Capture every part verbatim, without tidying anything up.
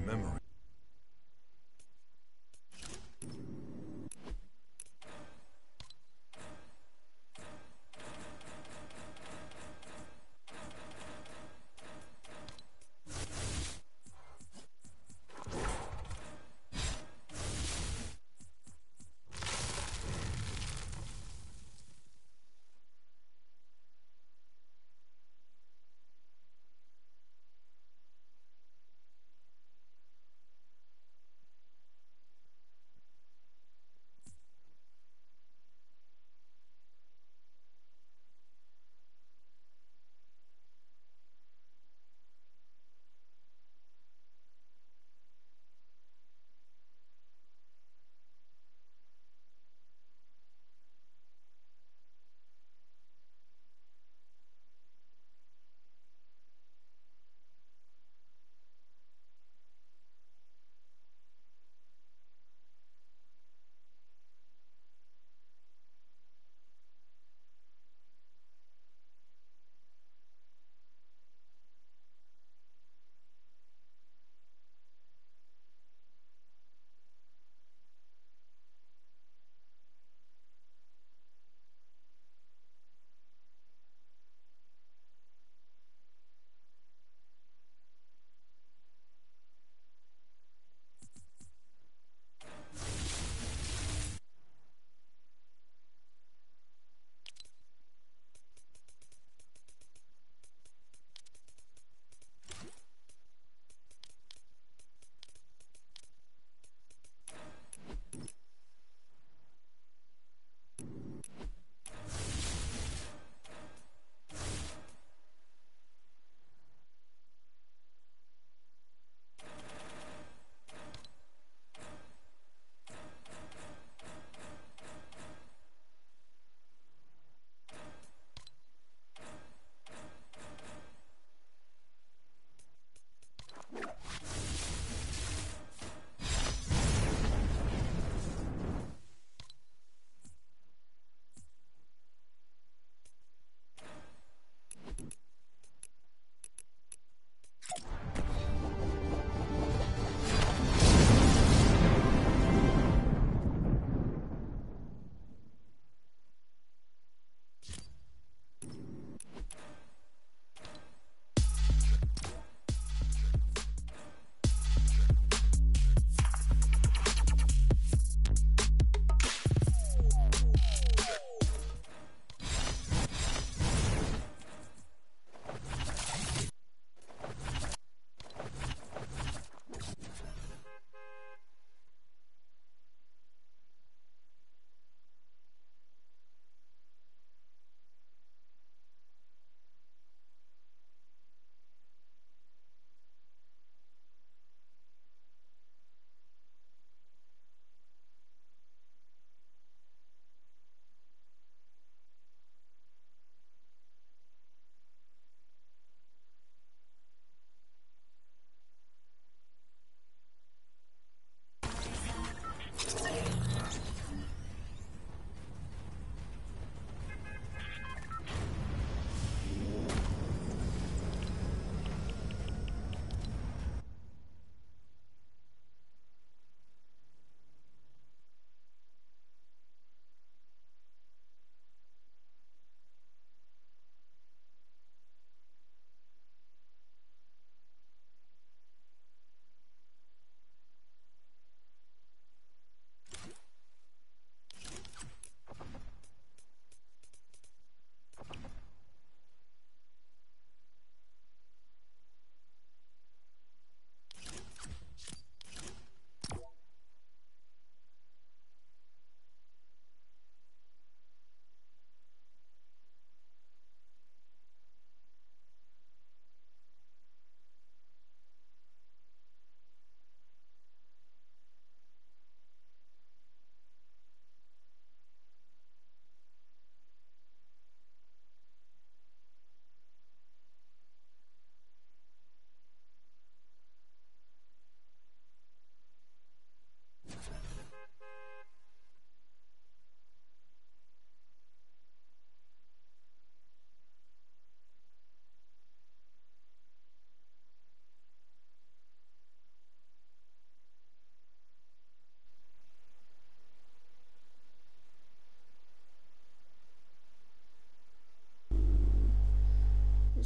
memory.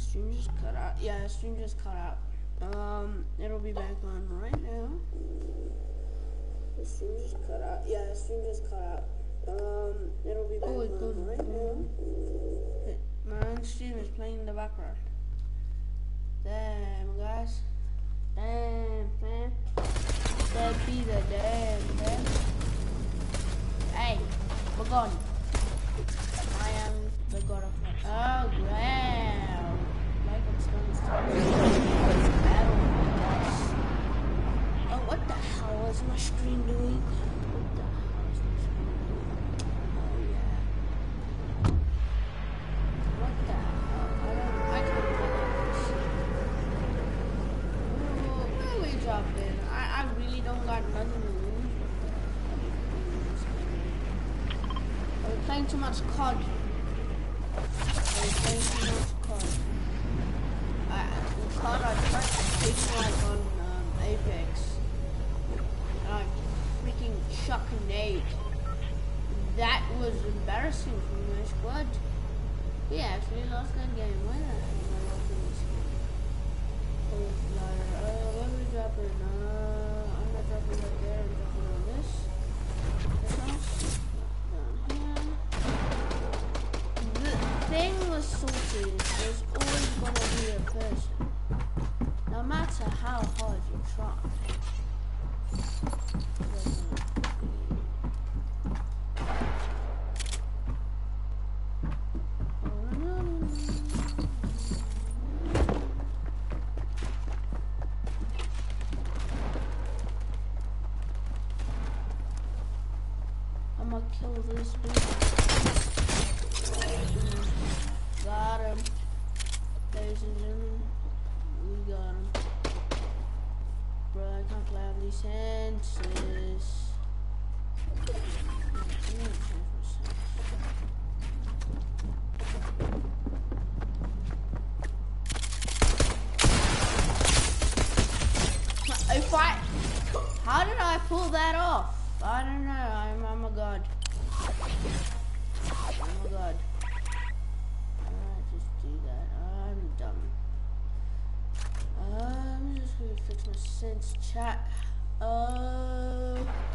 stream just cut out. Yeah, stream just cut out. Um, it'll be back on right now. The stream just cut out. Yeah, the stream just cut out. Um, it'll be back oh, it on right now. My own stream is playing in the background. Damn, guys. Damn, man. That be the damn, damn. Hey, we're gone. I am the god of my. Oh, wow. Like I'm starting to battle. Oh, what the hell is my screen doing? What the hell is my screen doing? Oh, yeah. What the hell? I don't. I can't play this. Where we dropped in? I, I really don't got nothing to lose. Are we playing too much C O D? Are we playing too much C O D? I, in C O D, I tried to take like on um, Apex. And I freaking chuck a nade. That was embarrassing for my squad. We actually lost that game. Why the hell am I losing this game? Oh, uh, where are we dropping? Uh, I'm not dropping right there. I'm dropping on this. This house. Down here. The thing with salty is there's always gonna be a person. No matter how hard you try. I'm gonna kill this dude. Got him. Ladies and gentlemen, we got him. Bro, I can't play out these senses. If I, how did I pull that off? I don't know. I'm, I'm a god. I'm a god. I just do that. I'm dumb. Uh, I'm just gonna fix my sense chat. Uh,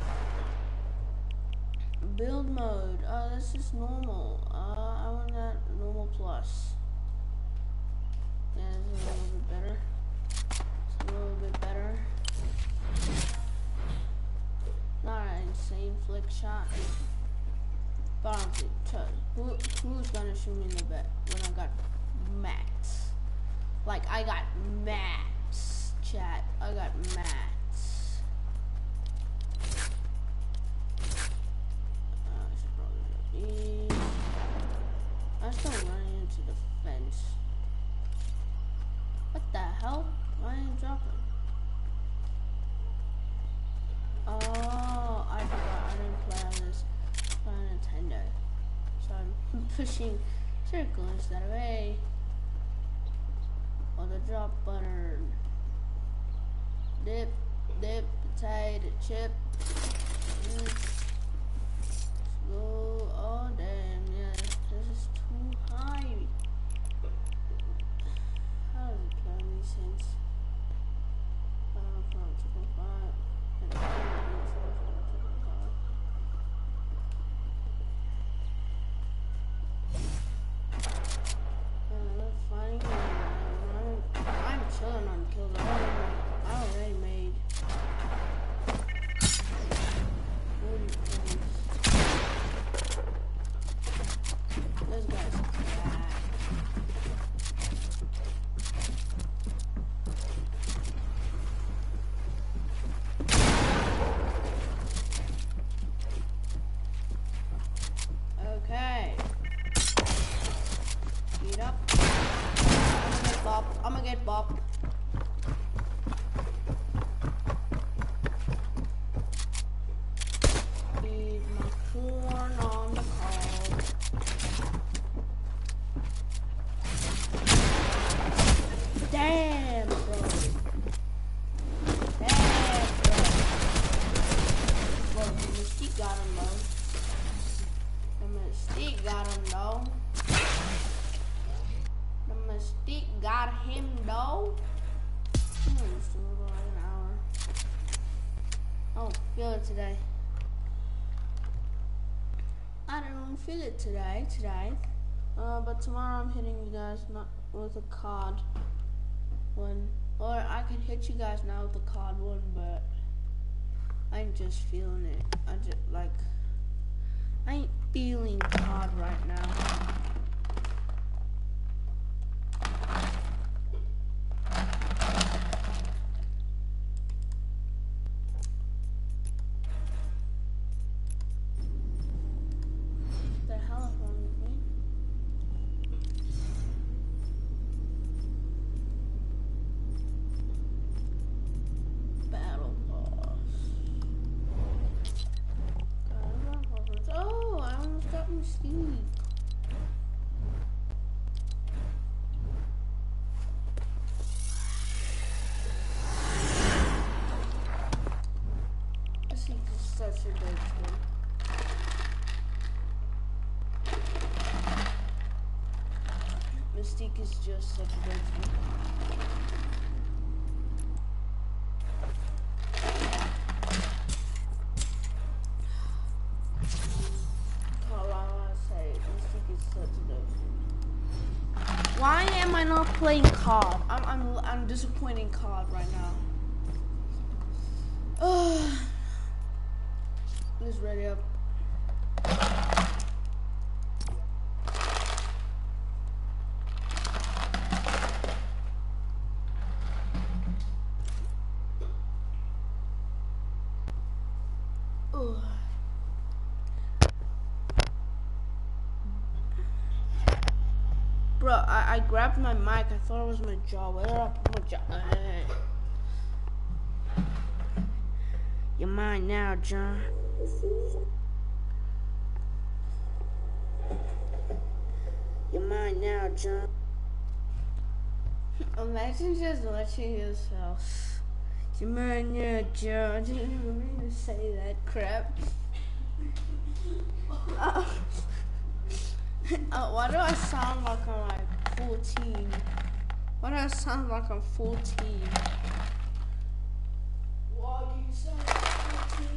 build mode. Uh, that's just normal. Uh, I want that normal plus. Yeah, it's a little bit better. It's a little bit better. Not an insane flick shot. But honestly, who, who's gonna shoot me in the back when I got max? Like, I got max, chat. I got max. Uh, I should probably drop these. I'm still running into the fence. What the hell? Why are you dropping? Oh, I forgot. I didn't play on this. Play on Nintendo. So I'm pushing circle instead of A. Or the drop button. Dip, dip, potato chip. Mm. Go. Oh damn, yeah. This is too high. How does it play these things? I don't know if I'm two point five. I'm chilling on kills. I already made forty points. This guy's bad. feel it today. I don't feel it today, today. Uh, but tomorrow I'm hitting you guys not with a card one. Or I can hit you guys now with a card one, but I ain't just feeling it. I just, like, I ain't feeling card right now. Mystique is just such a good thing. Why am I not playing card? I'm I'm I'm disappointing card right now. Ugh. Please ready up. Ugh. Bro, I, I grabbed my mic. I thought it was my jaw. Where did I put my jaw? You're mine now, John. You're mine now, John. Imagine just watching yourself. You're mine now, John. I didn't even mean to say that crap. uh, uh, why do I sound like I'm like fourteen? Why do I sound like I'm fourteen? Why do you sound like fourteen?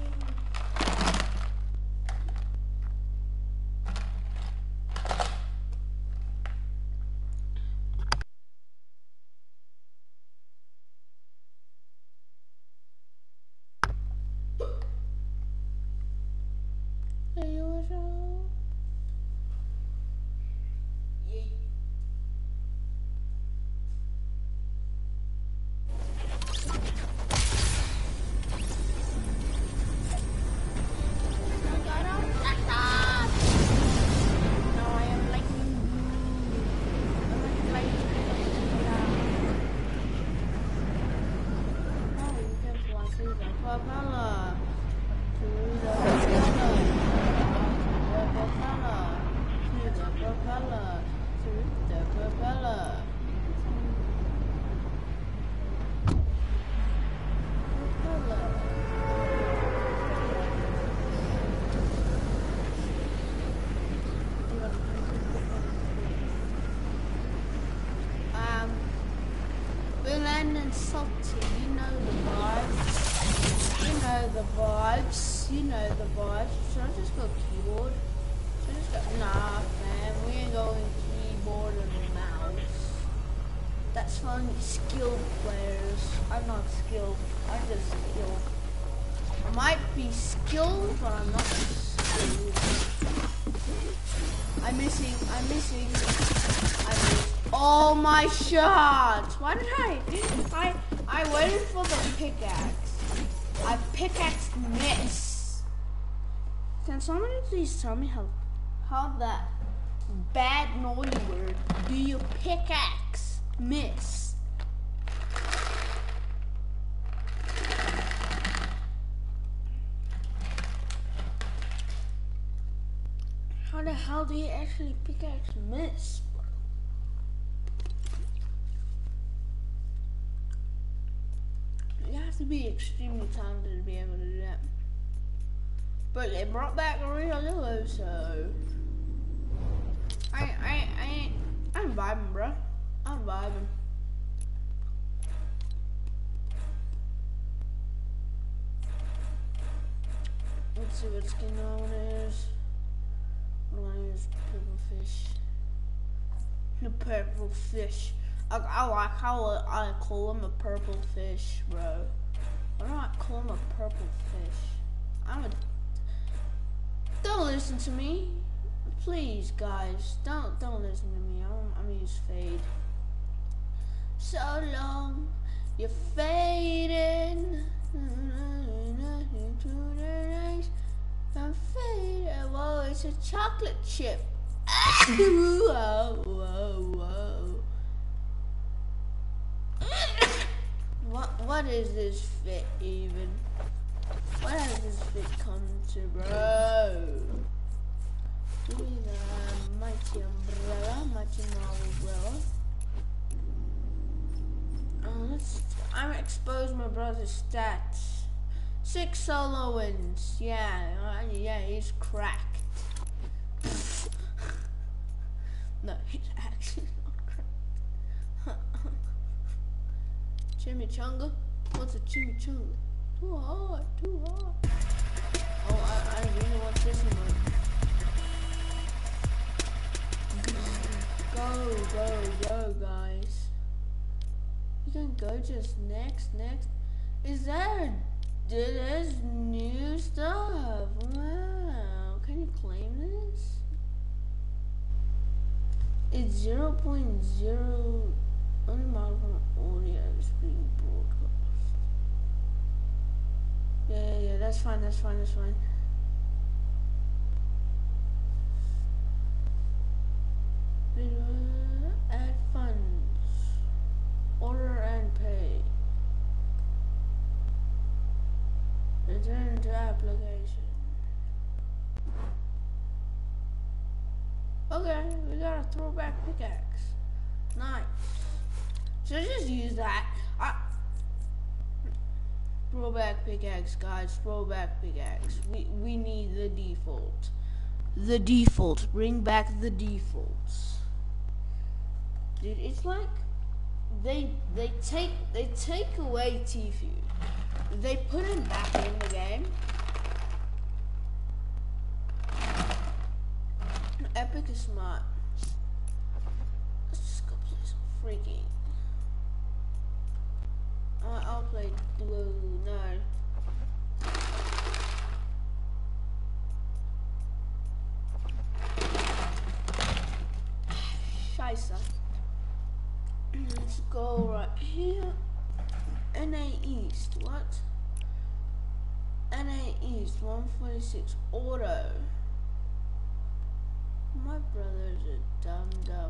And salty, you know the vibes. You know the vibes. You know the vibes. Should I just go keyboard? Should I just go? Nah, man. We ain't going keyboard and mouse. That's for only skilled players. I'm not skilled. I'm just skilled. I might be skilled, but I'm not skilled. I'm missing. I'm missing. I'm missing. All my shots. Why did I? I I waited for the pickaxe. I pickaxe miss. Can somebody please tell me how how that bad naughty word do you pickaxe miss? How the hell do you actually pickaxe miss? You have to be extremely talented to be able to do that. But they brought back Real Yellow, so I I I ain't I'm vibing, bro. I'm vibing. see what skin I want to use. I'm gonna use purple fish. The purple fish. I, I like how I call him a purple fish, bro. Why do I call him a purple fish? I'm a... Don't listen to me. Please, guys. Don't don't listen to me. I'm, I'm gonna use fade. So long, you're fading. I'm fading. Whoa, it's a chocolate chip. Whoa, whoa, whoa. What what is this fit even? What has this fit come to, bro? Give me the mighty umbrella, mighty umbrella. Uh, let's. I'm expose my brother's stats. Six solo wins. Yeah, uh, yeah, he's cracked. No, he's actually not cracked. Chimichanga? What's a chimichanga? Too hard, too hard. Oh, I, I really want this one. Go, go, go, guys. You can go just next, next. Is there, there's new stuff. Wow, can you claim this? It's zero point zero, only model from audio is being broadcast. Yeah, yeah, yeah, that's fine, that's fine, that's fine. Add funds, order and pay. Return to application. Okay, we got a throwback pickaxe. Nice. So just use that. I, throwback pickaxe, guys. Throwback pickaxe. We we need the default. The default. Bring back the defaults. Dude, it's like they they take they take away Tfue. They put him back in the game. Epic is smart. Let's just go play some freaking. Uh, I'll play Duo. No. Scheiße. Let's go right here. N A East. What? N A East. one forty-six. Auto. My brother's a dumb dumb.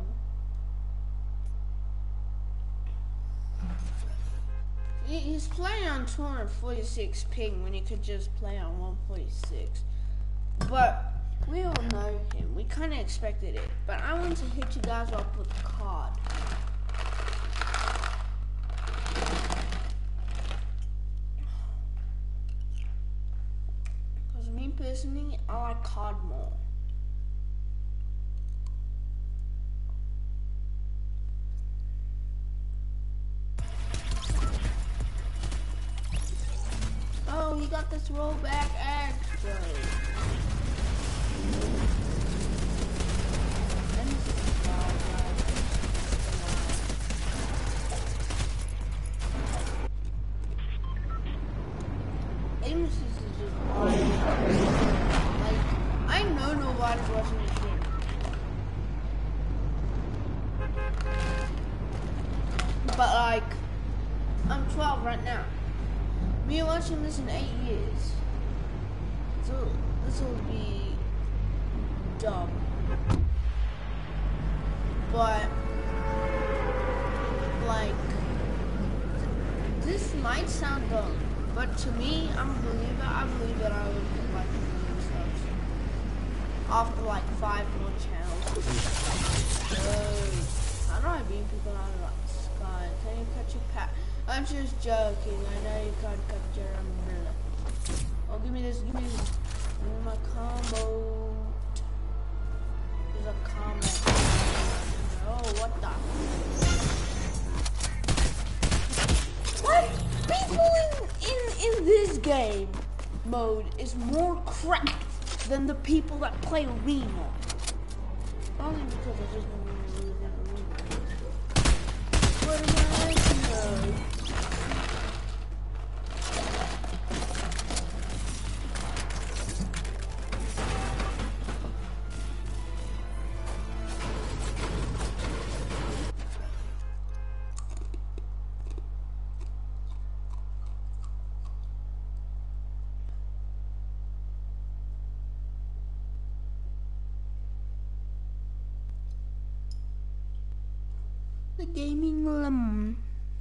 He, he's playing on two forty-six ping when he could just play on one forty-six. But we all know him. We kind of expected it. But I want to hit you guys up with C O D. Because me personally, I like C O D more. Oh, you got the throwback extra. Aim assist is just like, I know nobody's watching this game. But like, I'm twelve right now. Me watching this in eight years. So this will be dumb. But like, this might sound dumb, but to me, I'm a believer. I believe that I would put like a million subs after like five more channels. So, how do I beat people out of the sky? Can you catch a pat? I'm just joking. I know you can't capture your umbrella. Oh, give me this. Give me this. Give me my combo. There's a comment. Oh, what the? What? People in, in, in this game mode is more cracked than the people that play arena. Only because I just never really lose that arena. What am I mode? The gaming lemon.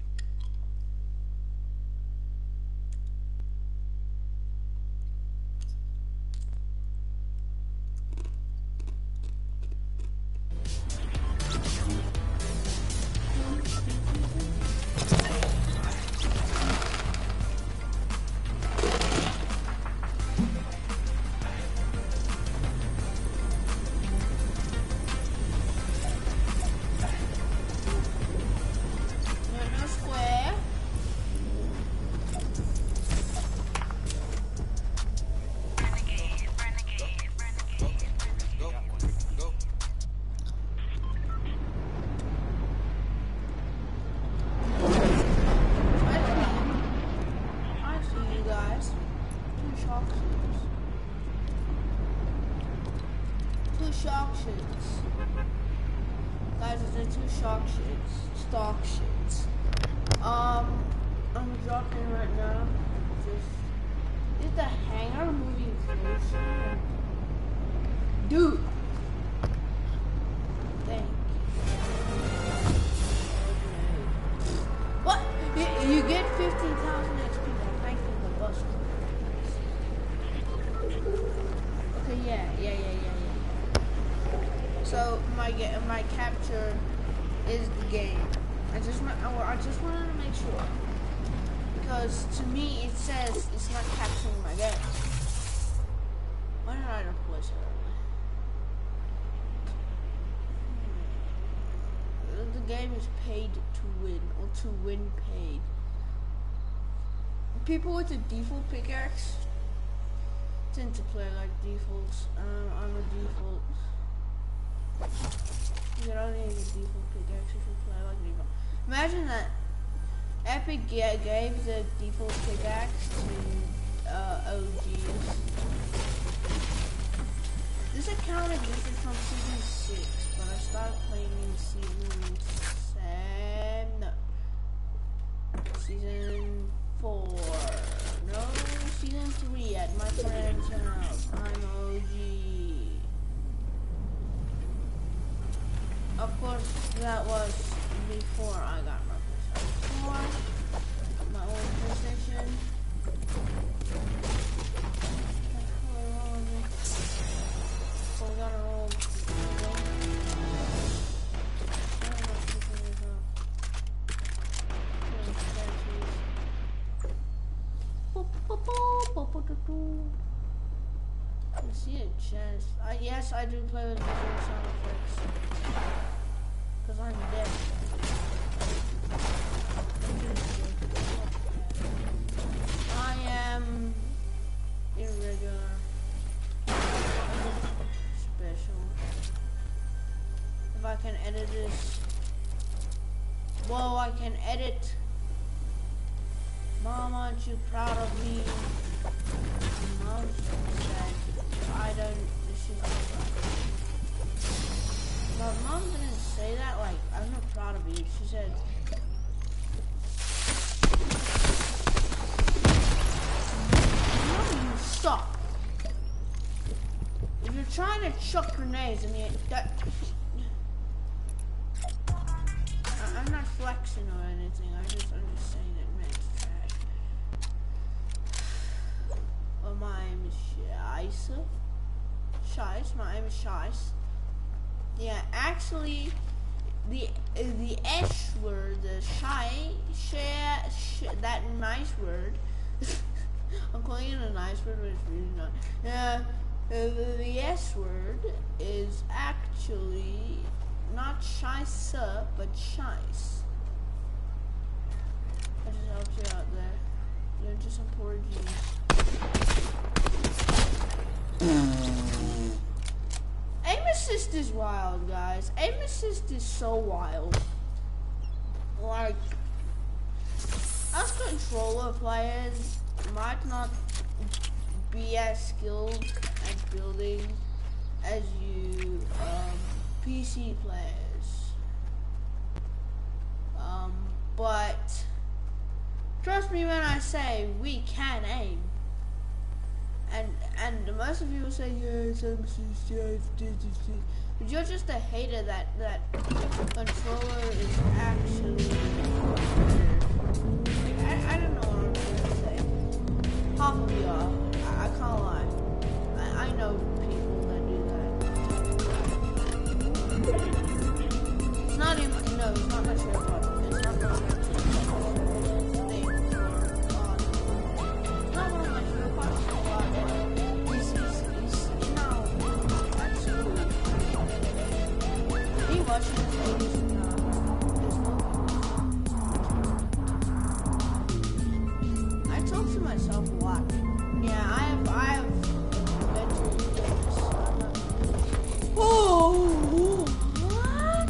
Shark shits. Guys, it's the two shark shits. Stock shits. Um, I'm dropping right now. Just, is the hangar moving closer? Dude! Thank you. What? You, you get fifteen thousand X P by thanking the bus. Okay, yeah, yeah, yeah, yeah, yeah. So my my capture is the game. I just I just wanted to make sure, because to me it says it's not capturing my game. Why did I replace it? The game is paid to win, or to win paid. People with a default pickaxe tend to play like defaults. Um, I'm a default. You don't need a default pickaxe if you play like default. Imagine that Epic gave the default pickaxe to uh, O Gs. This account existed from season six, but I started playing in season seven. No, season four. No, season three at my friend's house. I'm O G. Of course, that was before I got my PlayStation four, my old PlayStation. So we got our old. I see a chest. Uh, yes, I do play with visual sound effects. Because I'm dead. I am irregular. Special. If I can edit this. Whoa, I can edit. Mom, aren't you proud of me? Mom said, I don't, she's not proud of me. But Mom didn't say that, like, I'm not proud of you. She said, Mom, you suck. If you're trying to chuck grenades and you, that, I, I'm not flexing or anything, I just, I'm just saying that man's trash. Oh, my name is Scheisse. Scheiss, my name is Scheiss. Yeah, actually, the the S word, the shy, share, sh that nice word. I'm calling it a nice word, but it's really not. Yeah, uh, the, the S word is actually not Scheisse, but Scheiss. That just helps you out there. Learn to some Portuguese. Aim assist is wild, guys. Aim assist is so wild. Like, us controller players might not be as skilled at building as you um, P C players. Um, but trust me when I say we can aim. And and most of you will say, yes, I'm so safe, but you're just a hater that that controller is actually I, I don't know what I'm gonna say. Half of you are. I, I can't lie. I, I know people that do that. It's not even no, it's not my favorite part. It's not my favorite part. Not one of my favorite parts. He's, he's, he's, you know, actually, he watching this video, there's no, I talk to myself a lot. Yeah, I have, I have mental illness. Oh, what?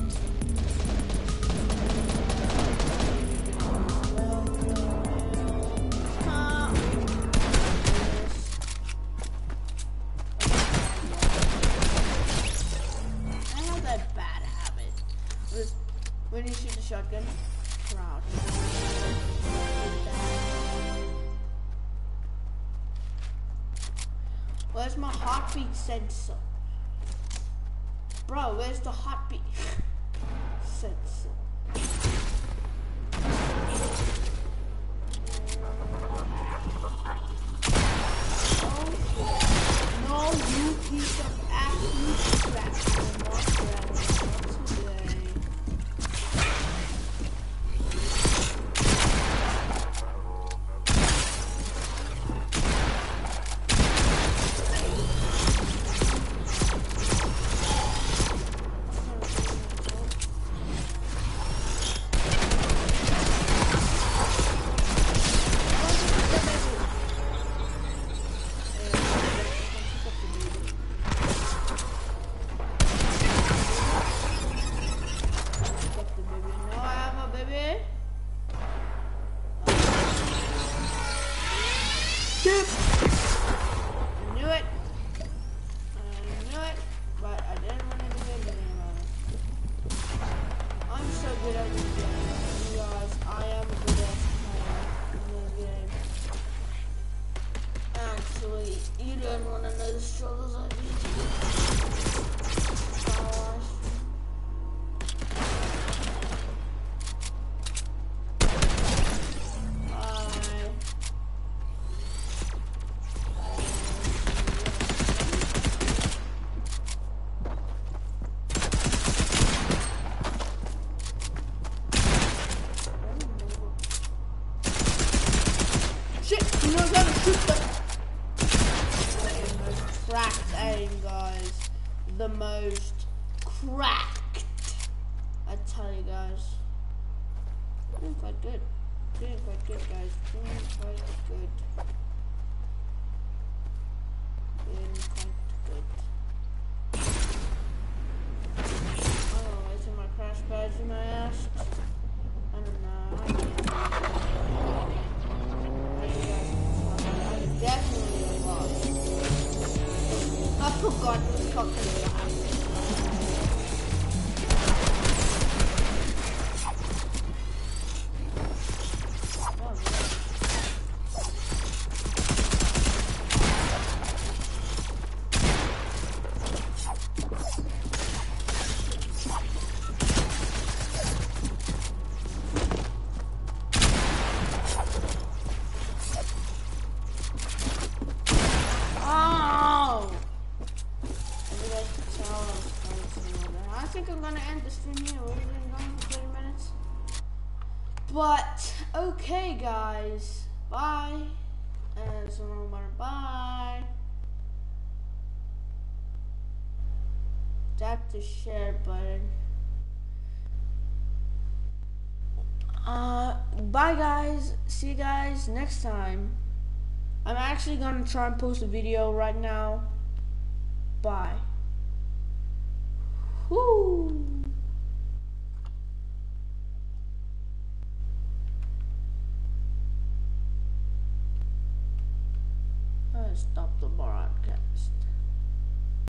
When you shoot the shotgun, proud. Where's my heartbeat sensor? Bro, where's the heartbeat sensor? Oh, no, you piece of absolute crap. The most cracked, I tell you guys. Doing quite good. Doing quite good, guys. Doing quite good. Doing quite good. Oh, is it my crash badge you may ask? I don't know. I can't I definitely lost. I forgot to fucking laugh. But okay, guys, bye. And so bye. Tap the share button. Uh, bye, guys. See you guys next time. I'm actually gonna try and post a video right now. Bye. Whoo! Uh, stop the broadcast.